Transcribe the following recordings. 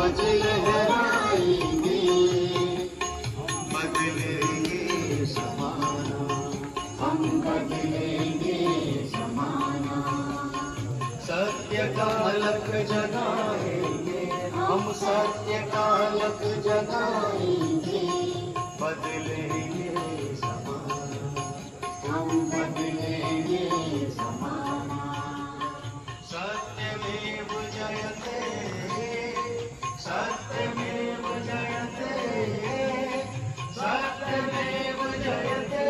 ध्वज लहराएंगे, बदलेंगे ज़माना, हम बदलेंगे ज़माना। सत्य का अलख जगाएंगे, हम सत्य का अलख जगाएंगे, बदलेंगे ज़माना, हम बदलेंगे ज़माना। सत्यमेव जयते, सत्यमेव जयते, सत्यमेव जयते।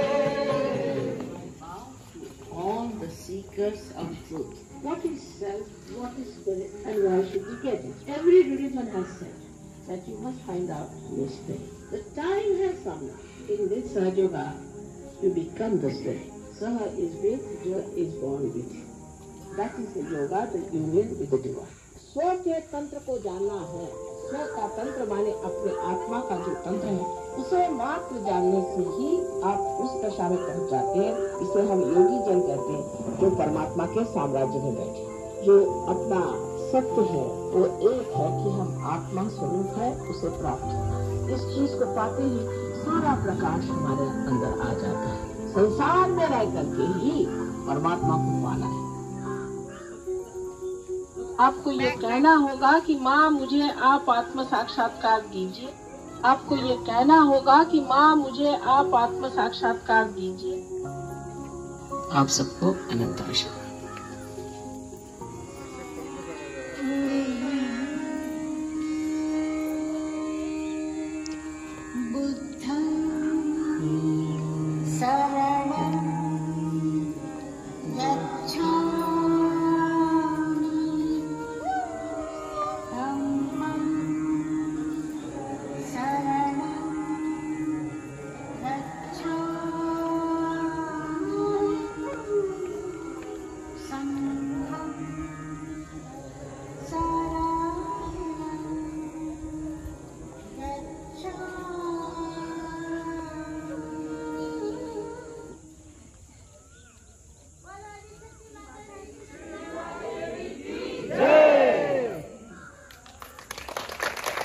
All the seekers of truth. What is self, what is spirit, and why should we get it? Every religion has said that you must find out your spirit. The time has come now in this Sahaja to become the spirit. Saha is with, Jo is born with. That is the yoga, the union with the divine. स्व के तंत्र को जानना है। स्व का तंत्र माने अपने आत्मा का जो तंत्र है, उसे मात्र जानने से ही आप उस दशा में पहुंच जाते हैं। इसे हम योगी जन कहते हैं, जो परमात्मा के साम्राज्य में बैठे। जो अपना सत्य है वो एक है कि हम आत्मा स्वरूप है, उसे प्राप्त होना। इस चीज को पाते ही सारा प्रकाश हमारे अंदर आ जाता है। संसार में रह करके ही परमात्मा को पाना है। आपको ये कहना होगा कि माँ मुझे आप आत्म साक्षात्कार दीजिए। आपको ये कहना होगा कि माँ मुझे आप आत्म साक्षात्कार दीजिए। आप सबको अनंत आशीर्वाद।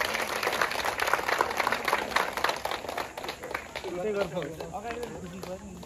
करता हूँ।